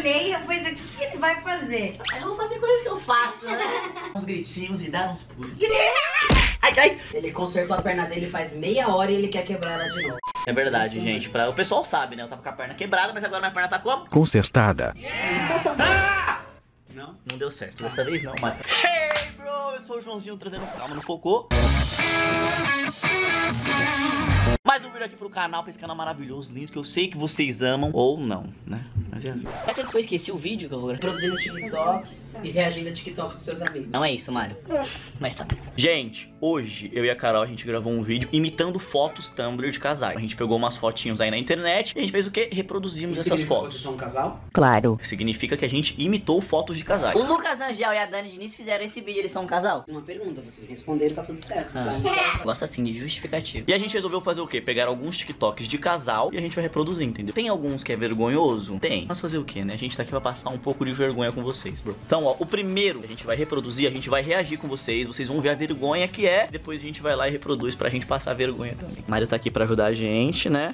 olhei e eu pensei, o que ele vai fazer? Eu vou fazer coisas que eu faço, né? Uns gritinhos e dar uns pulos. Ai, ai. Ele consertou a perna dele faz meia hora e ele quer quebrar ela de novo. É verdade, gente. O pessoal sabe, né? Eu tava com a perna quebrada, mas agora minha perna tá como? Consertada. Não deu certo. Dessa vez não, mas... Hey, bro! Eu sou o Joãozinho trazendo calma no cocô. Mais um vídeo aqui pro canal, pra esse canal maravilhoso, lindo, que eu sei que vocês amam, ou não, né? Mas é a vida. Será que eu esqueci o vídeo que eu vou gravar? Produzindo TikToks e reagindo a TikTok dos seus amigos. Não é isso, Mário. Mas tá. Gente, hoje eu e a Carol, a gente gravou um vídeo imitando fotos Tumblr de casais. A gente pegou umas fotinhos aí na internet e a gente fez o quê? Reproduzimos essas fotos. Vocês são um casal? Claro. Significa que a gente imitou fotos de casais. O Lucas Angel e a Dani Diniz fizeram esse vídeo, eles são um casal? Uma pergunta, vocês responderam, tá tudo certo. Gosto assim de justificativo. E a gente resolveu fazer o quê? Pegar alguns TikToks de casal e a gente vai reproduzir, entendeu? Tem alguns que é vergonhoso? Tem. Mas fazer o quê, né? A gente tá aqui pra passar um pouco de vergonha com vocês, bro. Então, ó, o primeiro a gente vai reproduzir, a gente vai reagir com vocês. Vocês vão ver a vergonha que é. Depois a gente vai lá e reproduz pra gente passar vergonha também. O Mário tá aqui pra ajudar a gente, né?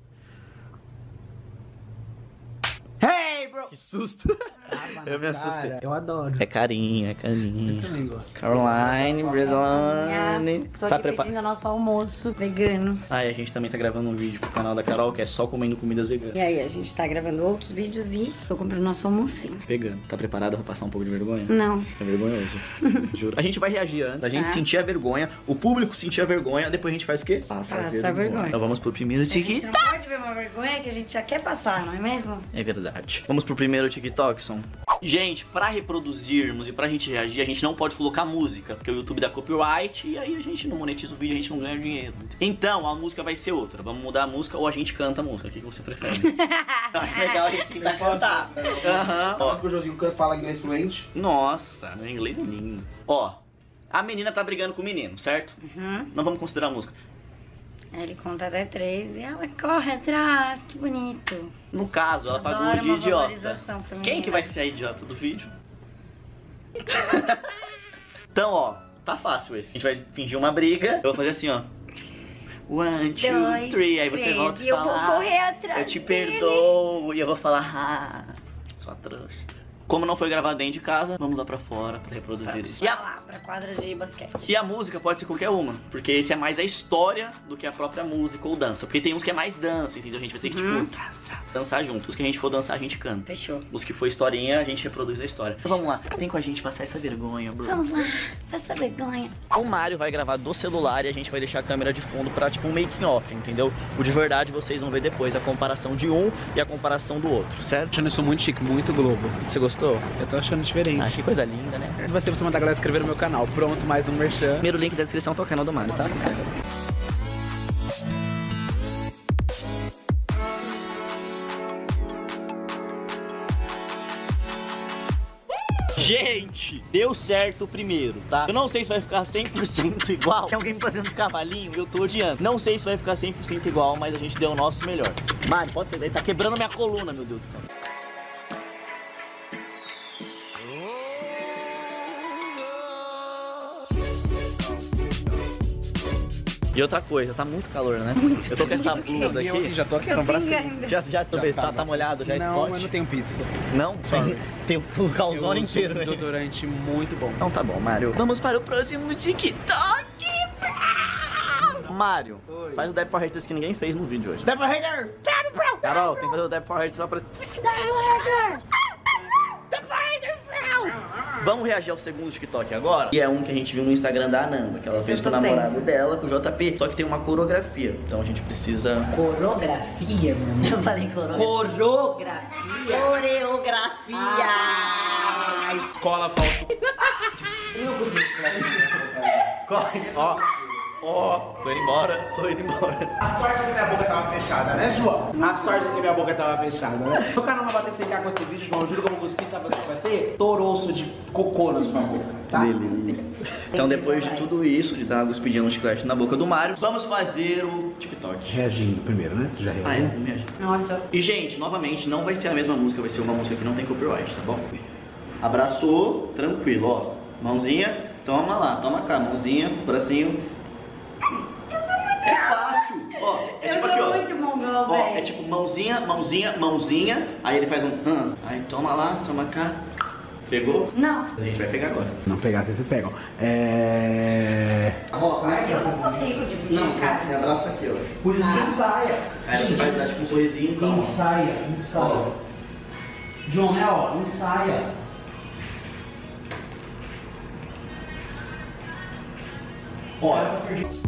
Hey, bro! Que susto! Eu me assustei. Eu adoro. É carinho, é carinho. Eu também gosto. Caroline, Breslane. Tô Tá aqui preparado? pedindo nosso almoço vegano. Ah, e a gente também tá gravando um vídeo pro canal da Carol, que é só comendo comidas veganas. E aí, a gente tá gravando outros vídeos e tô comprando nosso almocinho. Vegano. Tá preparada pra passar um pouco de vergonha? Não. É vergonhoso. Juro. A gente vai reagir antes, a gente Tá. sentir a vergonha, o público sentir a vergonha, depois a gente faz o quê? Passa a vergonha. Então vamos pro primeiro A gente TikTok. não pode ver uma vergonha que a gente já quer passar, não é mesmo? É verdade. Vamos pro primeiro TikTok, Son. Gente, pra reproduzirmos e pra gente reagir, a gente não pode colocar música, porque o YouTube dá copyright e aí a gente não monetiza o vídeo, a gente não ganha dinheiro. Então, a música vai ser outra. Vamos mudar a música ou a gente canta a música. O que você prefere? Acho legal a gente tentar cantar. Aham. Ó. O Joãozinho fala inglês fluente. Nossa, meu inglês é lindo. Ó, a menina tá brigando com o menino, certo? Uhum. Não vamos considerar a música. Aí ele conta até 3 e ela corre atrás, que bonito. No caso, ela pagou Adoro de uma idiota. valorização pra Quem menina. que vai ser a idiota do vídeo? Então, ó, tá fácil esse. A gente vai fingir uma briga. Eu vou fazer assim, ó. 1, 2, 3. Aí você volta e eu fala. vou correr atrás Eu te dele. perdoo. E eu vou falar, sua trouxa. Como não foi gravado dentro de casa, vamos lá pra fora pra reproduzir isso. E Vai lá pra quadra de basquete. E a música pode ser qualquer uma, porque esse é mais a história do que a própria música ou dança. Porque tem uns que é mais dança, entendeu? A gente vai ter que, tipo, dançar junto. Os que a gente for dançar, a gente canta. Fechou. Os que for historinha, a gente reproduz a história. Então vamos lá, vem com a gente passar essa vergonha, bro. Vamos lá, essa vergonha. O Mário vai gravar do celular e a gente vai deixar a câmera de fundo pra, tipo, um making off, entendeu? O de verdade vocês vão ver depois a comparação de um e a comparação do outro, certo? Achando isso muito chique, muito Globo. Você gostou? Eu tô achando diferente. Ah, que coisa linda, né? Vai ser você mandar a galera inscrever no meu canal. Pronto, mais um merchan. Primeiro link da descrição tá o canal do Mário, tá? Se inscreve. Gente, deu certo o primeiro, tá? Eu não sei se vai ficar 100% igual. Tem alguém me fazendo cavalinho e eu tô odiando. Não sei se vai ficar 100% igual, mas a gente deu o nosso melhor. Mário, pode ser, ele tá quebrando minha coluna, meu Deus do céu. E outra coisa, tá muito calor, né? Eu tô com essa blusa aqui. Já tô aqui no braço. Tá molhado, já Não, spot? mas não tenho pizza. Não? Sorry. Tem o calzone inteiro, um né? desodorante muito bom. Então tá bom, Mário. Vamos para o próximo TikTok. Mário, faz o Deb for Haters que ninguém fez no vídeo hoje. Deb for Haters! Carol, tem que fazer o Deb for Haters só pra... Vamos reagir ao segundo TikTok agora. E é um que a gente viu no Instagram da Ananda, que ela fez com o namorado dela, com o JP. Só que tem uma coreografia. Então a gente precisa... Coreografia, mano. Eu falei coreografia. Coreografia! A escola faltou. Corre, ó. Ó, tô indo embora, tô indo embora. A sorte é que minha boca tava fechada, né, João? A sorte é que minha boca tava fechada, né? Se o canal não bater sem cá com esse vídeo, João, eu juro que eu vou cuspir, sabe o que vai ser? Toroço de cocô na sua boca, tá? Delícia. Então depois de tudo isso, de dar água expedindo um chiclete na boca do Mário, vamos fazer o TikTok. Reagindo primeiro, né? Você já reagiu? Me ajuda. Nossa. E gente, novamente, não vai ser a mesma música, vai ser uma música que não tem copyright, tá bom? Abraçou, tranquilo, ó. Mãozinha, toma lá, toma cá, mãozinha, bracinho. É fácil, ó. É Eu tipo sou aqui, ó. muito mongol, Ó, é velho. tipo mãozinha, mãozinha, mãozinha. Aí ele faz um. Aí toma lá, toma cá. Pegou? Não. A gente vai pegar agora. Não pegar, vocês se pegam. Eu não consigo dividir, cara. Me abraça aqui, ó. Por isso que ensaia. Aí você vai dar tipo um sorrisinho, calma. Ensaia. João, né, ó, ensaia. Olha.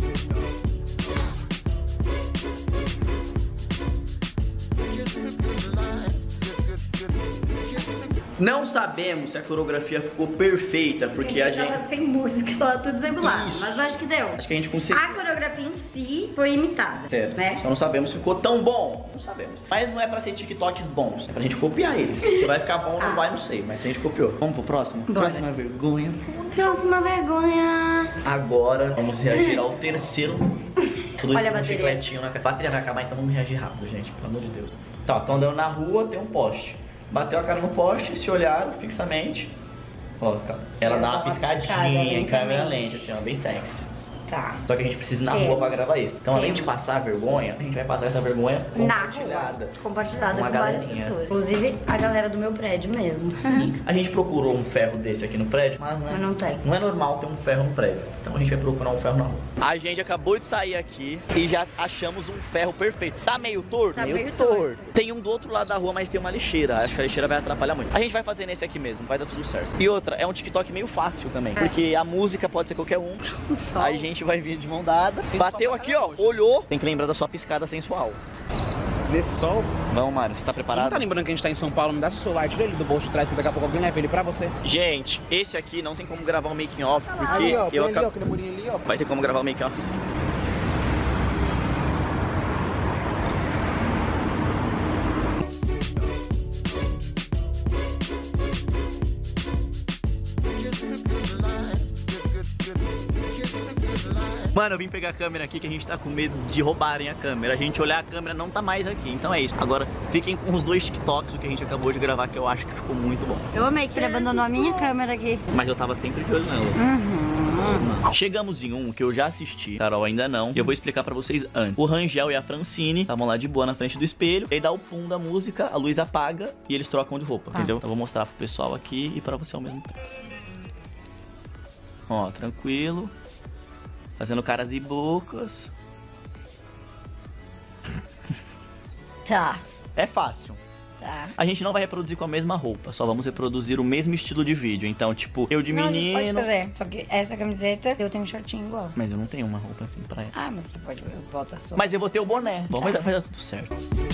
Não sabemos se a coreografia ficou perfeita, porque a gente... tava sem música, tava tudo desregulado, Isso. mas acho que deu. Acho que a gente conseguiu. A coreografia em si foi imitada, Certo. né? Só não sabemos se ficou tão bom. Não sabemos. Mas não é pra ser TikToks bons. É pra gente copiar eles. Se vai ficar bom ou não vai, não sei. Mas a gente copiou. Vamos pro próximo? Bora. Próxima vergonha. Próxima vergonha. Agora vamos reagir ao terceiro. Tudo Olha a com bateria. chicletinho na cara. A bateria vai acabar, então vamos reagir rápido, gente. Pelo amor de Deus. Tá, estão andando na rua, tem um poste. Bateu a cara no poste, se olharam fixamente. Ó, ela dá uma piscadinha em câmera lenta, assim, ó, bem sexy. Tá. Só que a gente precisa ir na Temos. rua pra gravar isso. Então, além de Temos. passar a vergonha, a gente vai passar essa vergonha Na compartilhada. rua. Compartilhada Uma com várias galerinha. pessoas. Inclusive a galera do meu prédio mesmo. Sim. A gente procurou um ferro desse aqui no prédio, mas Mas não tem. não é normal ter um ferro no prédio. Então a gente vai procurar um ferro na rua. A gente acabou de sair aqui e já achamos um ferro perfeito. Tá meio torto? Tá meio torto. Tem um do outro lado da rua, mas tem uma lixeira. Acho que a lixeira vai atrapalhar muito. A gente vai fazer nesse aqui mesmo, vai dar tudo certo. E outra, é um TikTok meio fácil também. Porque a música pode ser qualquer um. O sol. A gente vai vir de mão dada. Bateu aqui, ó, olhou. Tem que lembrar da sua piscada sensual. Nesse sol. Vamos, Mário, você tá Não preparado? tá lembrando que a gente tá em São Paulo? Me dá seu celular, tira ele do bolso de trás, que daqui a pouco alguém leva ele pra você. Gente, esse aqui não tem como gravar um making off, porque Ali, ó, eu ali, ó, acabo... aquele murinho ali, ó. Vai ter como gravar o make off sim. Mano, eu vim pegar a câmera aqui que a gente tá com medo de roubarem a câmera. A gente olhar a câmera não tá mais aqui, então é isso. Agora, fiquem com os dois TikToks do que a gente acabou de gravar, que eu acho que ficou muito bom. Eu amei que ele abandonou a minha câmera aqui. Mas eu tava sempre de olho nela. Uhum. Chegamos em um que eu já assisti, Carol ainda não, e eu vou explicar pra vocês antes. O Rangel e a Francine estavam lá de boa na frente do espelho, e aí dá o pum da música, a luz apaga e eles trocam de roupa, entendeu? Então eu vou mostrar pro pessoal aqui e pra você ao mesmo tempo. Ó, tranquilo. Fazendo caras e bocas. Tá. É fácil. Tá. A gente não vai reproduzir com a mesma roupa, só vamos reproduzir o mesmo estilo de vídeo. Então, tipo, eu de Não, a gente pode menino... fazer. Só que essa camiseta, eu tenho um shortinho igual. Mas eu não tenho uma roupa assim pra ela. Ah, mas você pode botar a sua. Mas eu vou ter o boné. Bom, vai dar tudo certo.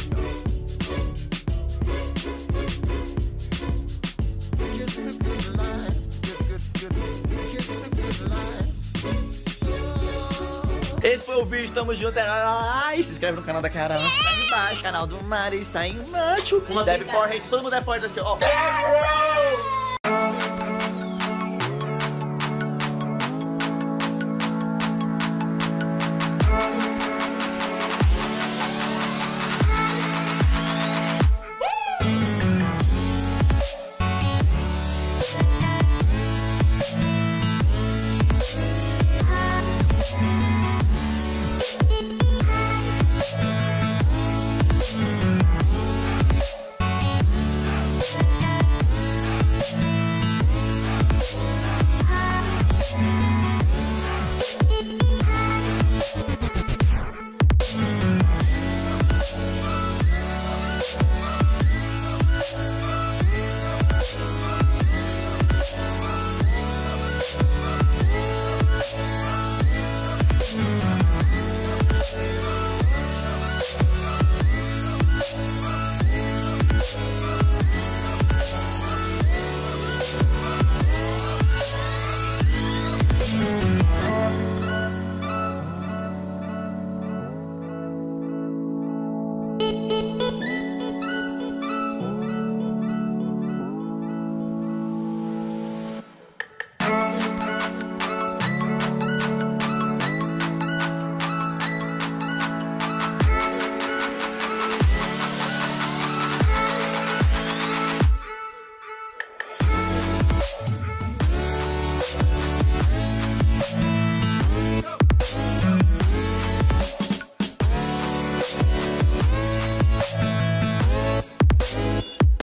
Esse foi o vídeo, tamo junto, é nóis. Se inscreve no canal da Carol, tá aí embaixo. Canal do Mário está em macho. Deve forrete, todo mundo é forte aqui, ó.